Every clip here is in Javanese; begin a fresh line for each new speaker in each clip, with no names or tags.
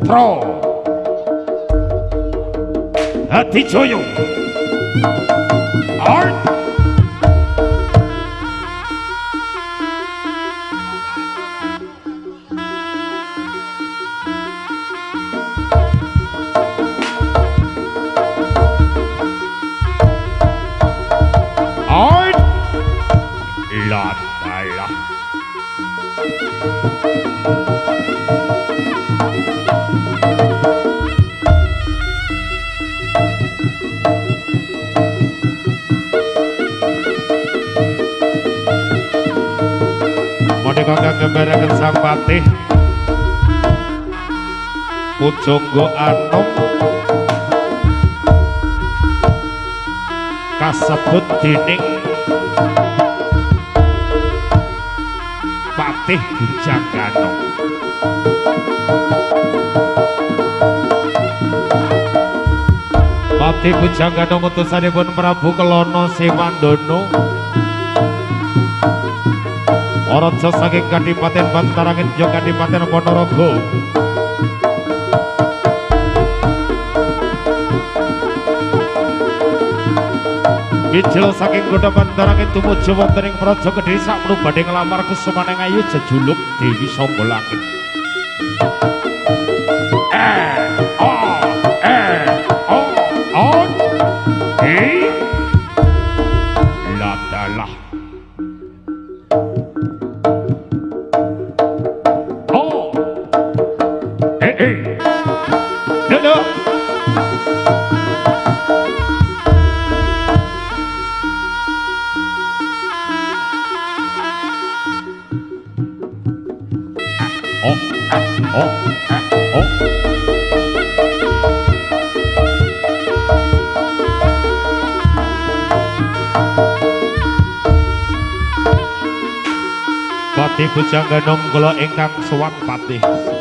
putra Adijaya Art Gembaraken sang patih Pujangga Anom kasebut dening Patih Bujangganom. Patih Bujangganom utusanipun Prabu Kelana Sewandana Raja saking Kadipaten Bantarangin ya Kadipaten Ponorogo. Bijil saking Kutha Bantarangin tumuju wonten ing Praja Gedhe sakmenika badhe nglamar kusumaning ayu jejuluk Dewi Sangga Langit. Patih Bujangganom kula ingkang sowan patih.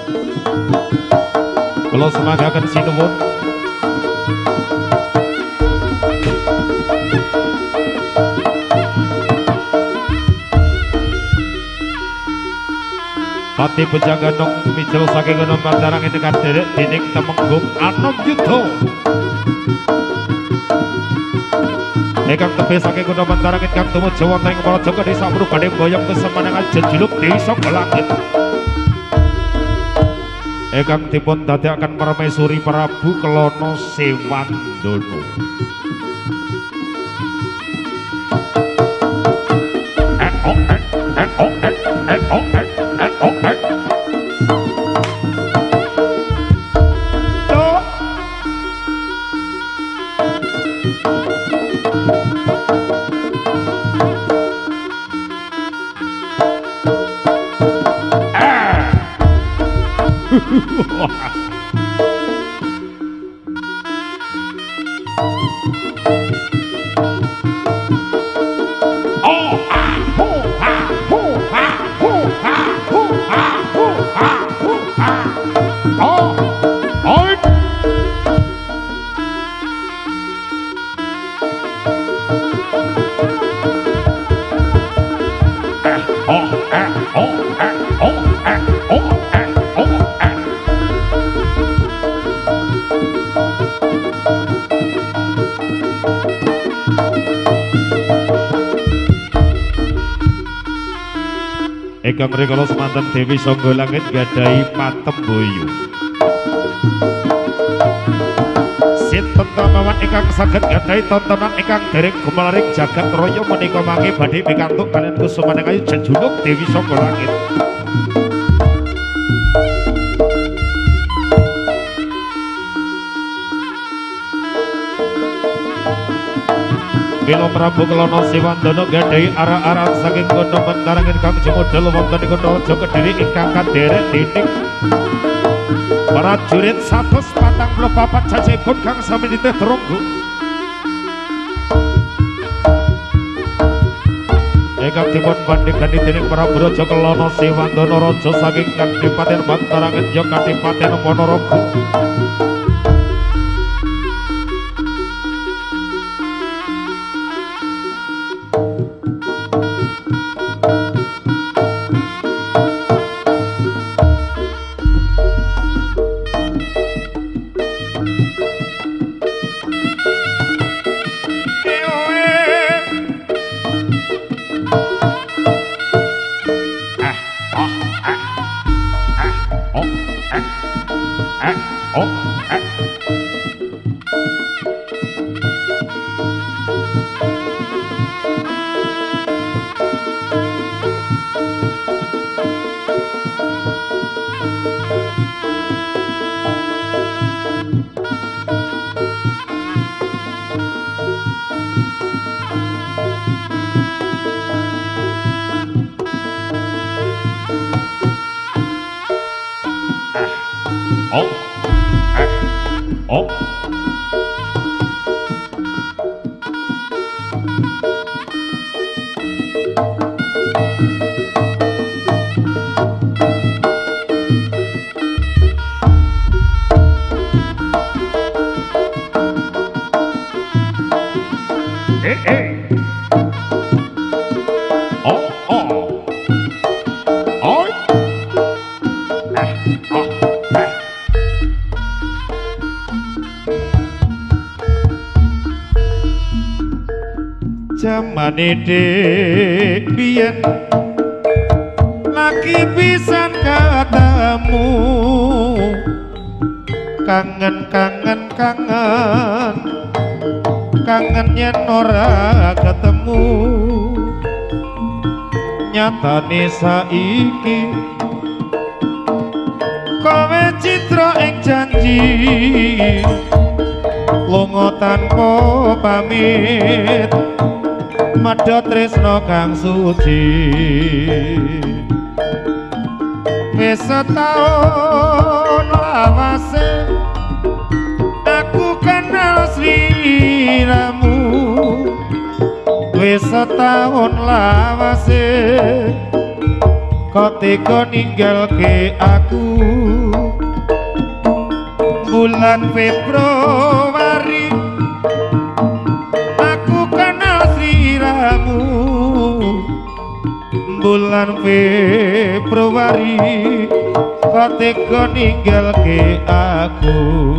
Kula semagaken sinuwun. Patih Bujangganom mijil saking Gunung Bantarangin ingkang derek dening Temenggung Anom Yudha. Ingkang tebih saking Gunung Bantarangin ingkang tumuju wonten ing Praja Gedhe sakmenika badhe mboyong kesemanengan jejuluk Dewi Sangga Langit. Ingkang dipun dadekaken Permaisuri Prabu Kelana Sewandana. Ingkang rikala semanten Dewi Sangga Langit gadahi patemboyo. Sinten mawon ingkang saged gadahi tontonan ingkang dereng gumelaring jagat raya menika mangke badhe pikantuk kaliyan kusumaning ayu jejuluk Dewi Sangga Langit. Bila Prabu Kelana Sewandana gadahi arah-arah saking Gunung Bantarangin ingkang jumudal wonten ing Raja Kediri ingkang kaderek dening prajurit 144 jajipun kang sami nitih terunggu. Ingkang dipun bandhingani dening Prabu Raja Kelana Sewandana raja saking Kadipaten Bantarangin ya Kadipaten Ponorogo. Oh, oh. Jamane dek biyen lagi pisan ketemu kangen yen ora ketemu nyatane saiki kowe citra ing janji lunga tanpa pamit madha tresna kang suci wis setaun lawase aku kenal sliramu wis setaun lawase kok tega ninggalke aku bulan Februari bulan Februari kok tega ninggalke aku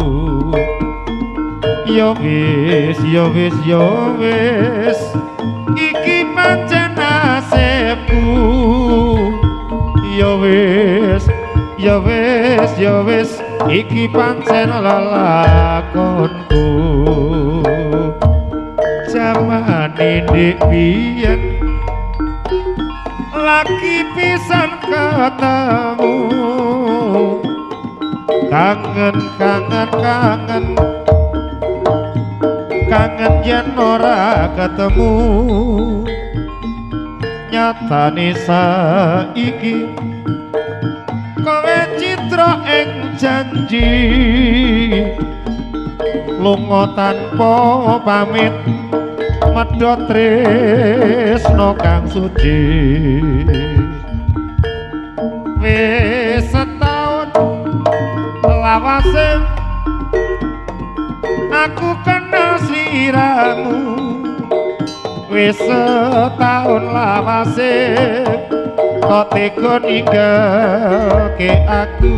yo wis iki pancen nasibku yo wis iki pancen lelakonku jamane ndek biyen lagi pisan ketemu kangen yen ora ketemu nyatane saiki kowe citra ing janji lunga tanpa pamit medhot tresna kang suci wis setaun lawase aku kenal sliramu wis setaun lawase kok tega ninggalke aku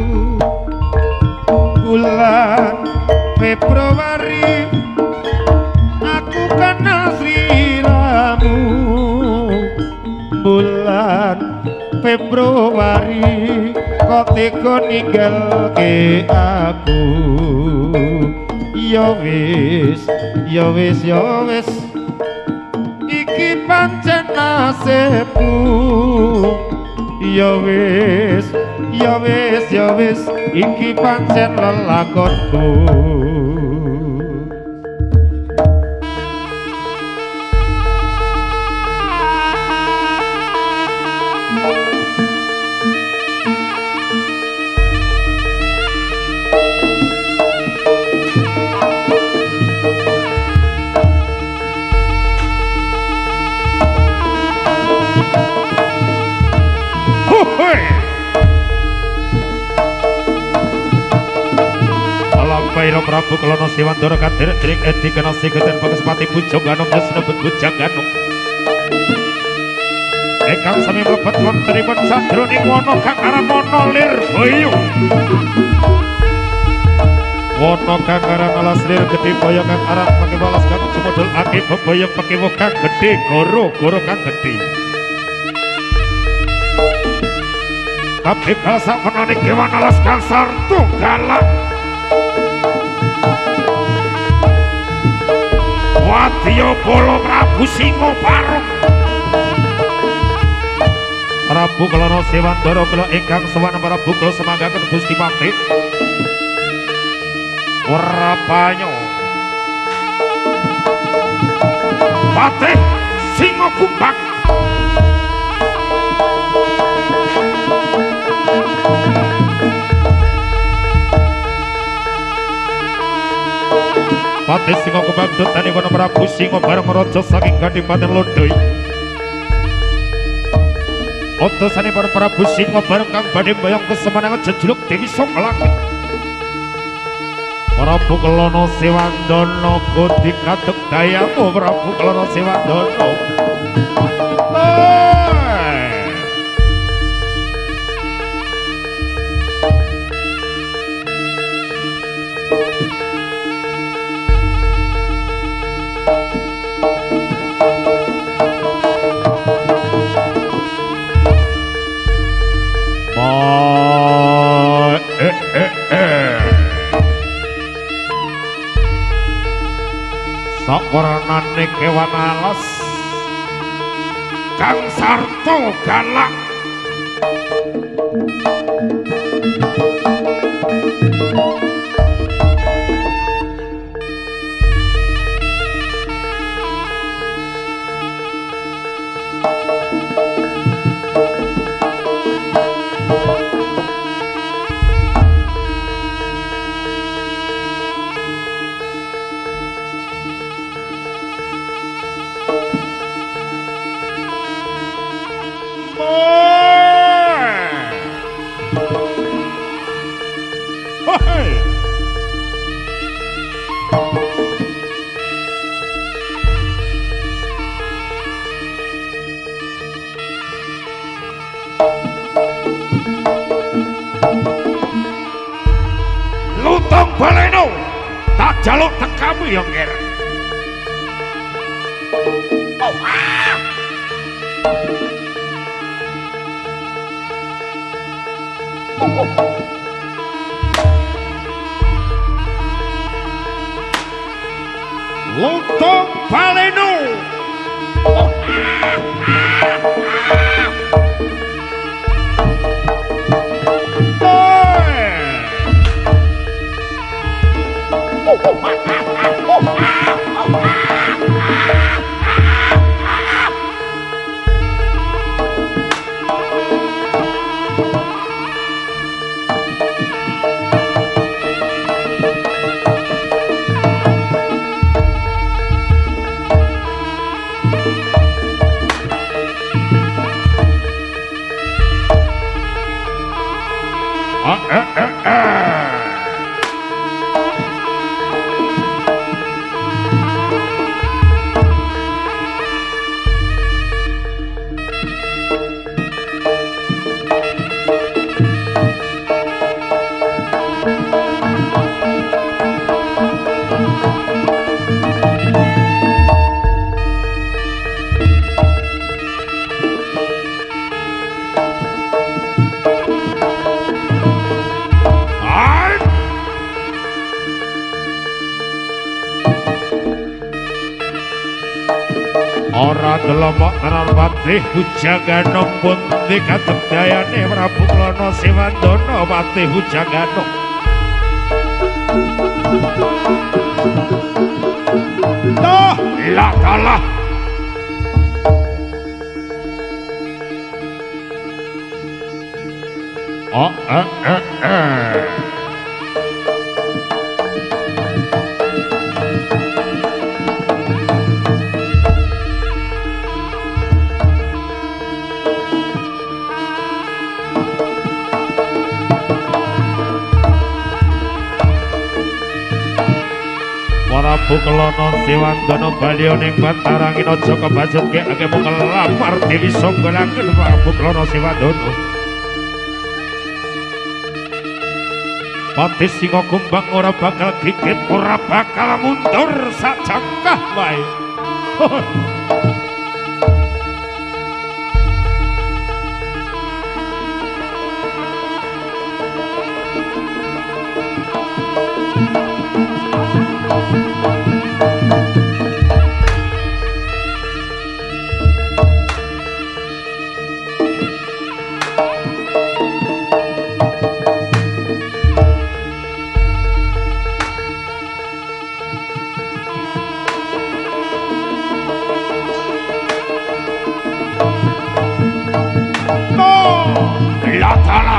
bulan Februari aku kenal sliramu bulan Februari kok tega ninggalke aku yo wis iki pancen nasibku yo wis iki pancen lelakonku Bairo Prabu Kelana Siwandara kaderek derek edi kena sigeten Pagespati Bujang Ganom Yasnebut Bujang Ganom Ekang sami mlebet wontenipun sadroning wana kang aran wana lir boyo wana kang aran alas lir gedhe boyo kang aran pake walas kang sumodul ake boyo pake wo kang gedhe goro kang gedhe tapi kalsa penani kewan alas kang sartu galak Wadya Bala Prabu Singa Parung Prabu Kelana Siwandara kula ingkang sowan Prabu kula semanggaken Gusti Patih ora banyu Patih Singo Kumbang. Patih Singo Kumbang dutanipun Prabu Singo bareng raja saking Kadipaten Lodoi. Utusanipun Prabu Singo bareng kang badhe mbayang kesemenangan jejuluk Dewi Saka Langit. Prabu Kelana Sewandana Gudi Kadek Dayamu Prabu Kelana Sewandana. Sawarnane kewan alas kang sarta galak Lutong Baleno tak jaluk tekamu ya Nger. Lutong Baleno ora delomok tenan Patih Hujagana pundi kadegdayane Prabu Kelana Sewandana Patih Hujagana. Lah kalah Prabu Kelana Sewandana baliya ning Batarangin aja kebajutke akeh mung lamar Dewi Saka Langit Prabu Kelana Sewandana. Patih Singo Kumbang ora bakal gigit, ora bakal mundur sajangkah wae. Yatala.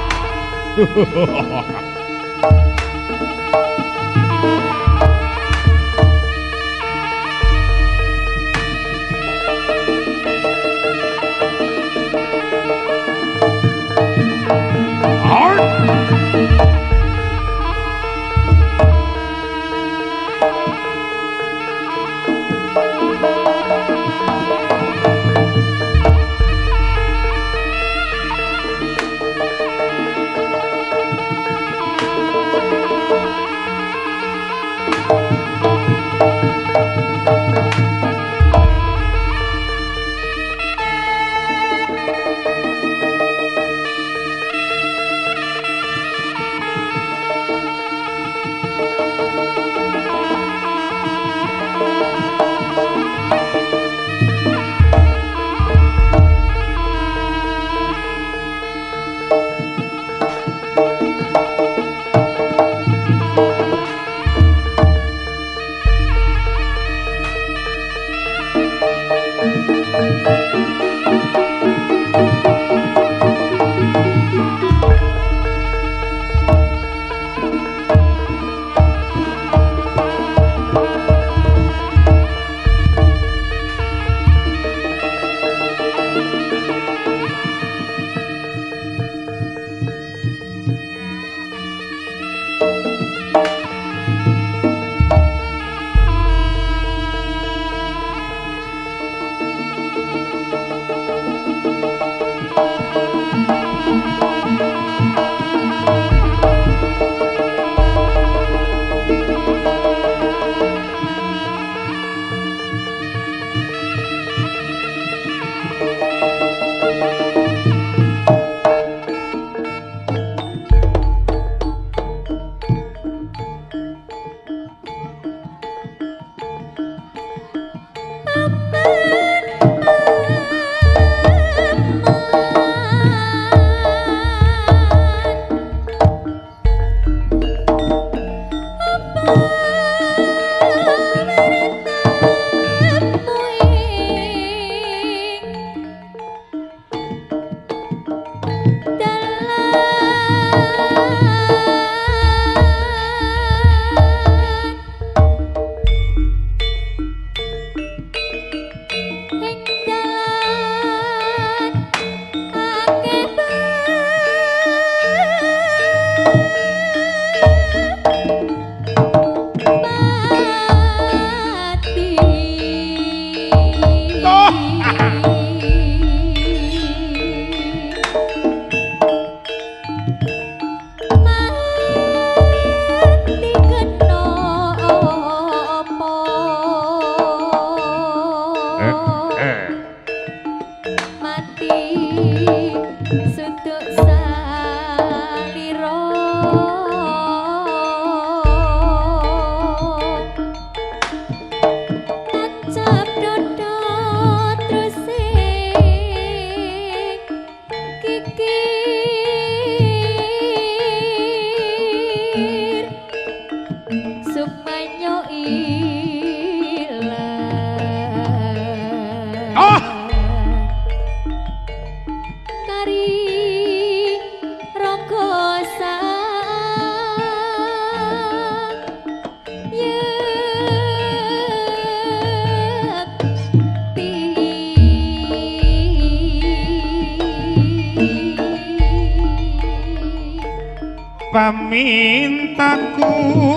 Pamintaku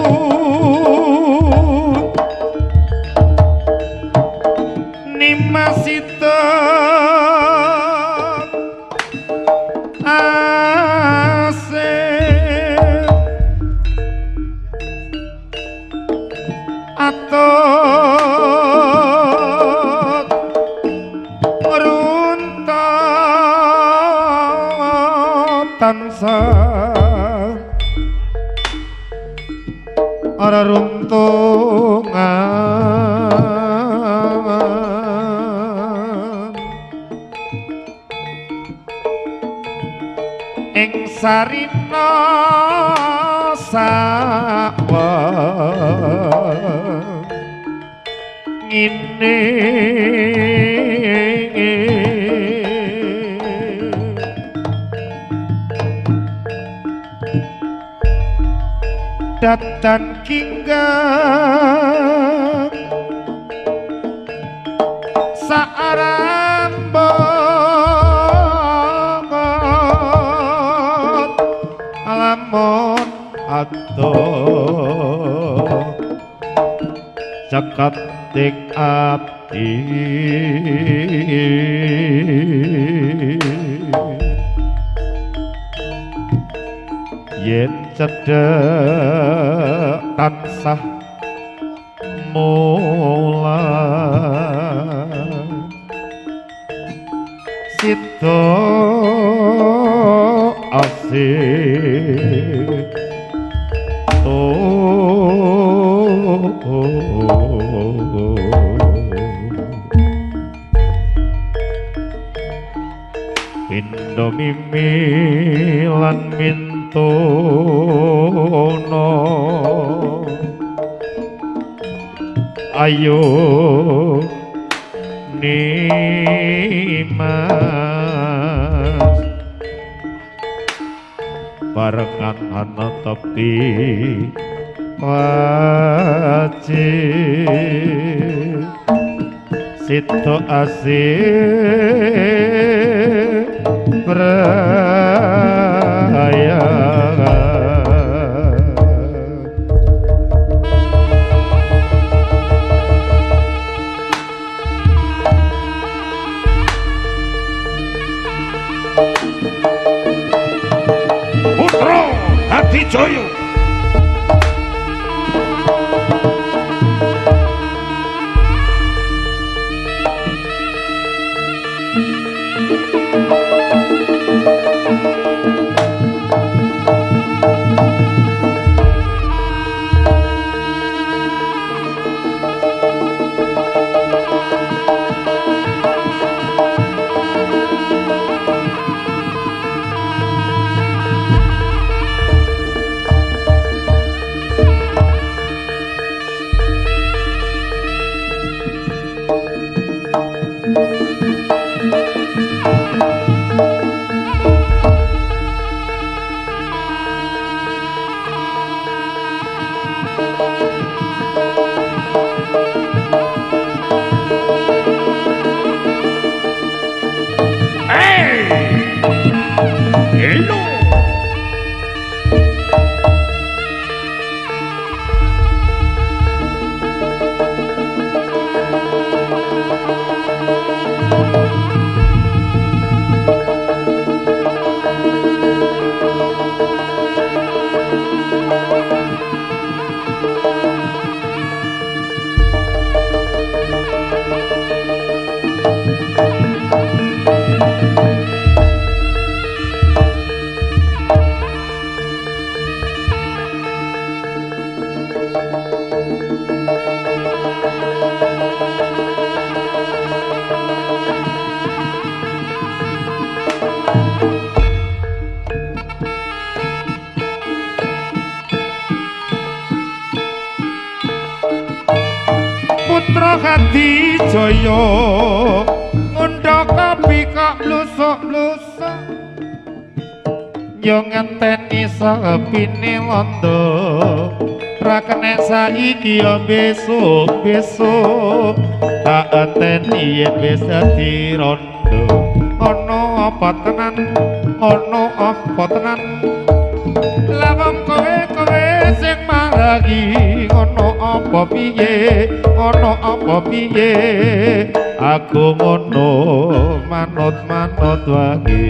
nimasita asih atot runtuh tansah ora runtungan ing sarina sawan ngene dadan kinggang saarambongot lamun atuh cekatik abdi yen cedhek tansah mulan sida asik pindo mimi lan mintono ayo nimas barengan ana tepi wajib sito asik beraya
Putra Hadijaya
Putra Hadijaya ngundha kapikak blusuk-blusuk yo ngenteni sapine londo ra kenek saiki yo besok tak enteni yen wis dadi rondo ana apa tenan lawang kowe sing maragi ana apa piye aku ngono manut wae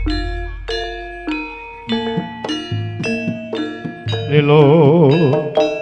lelo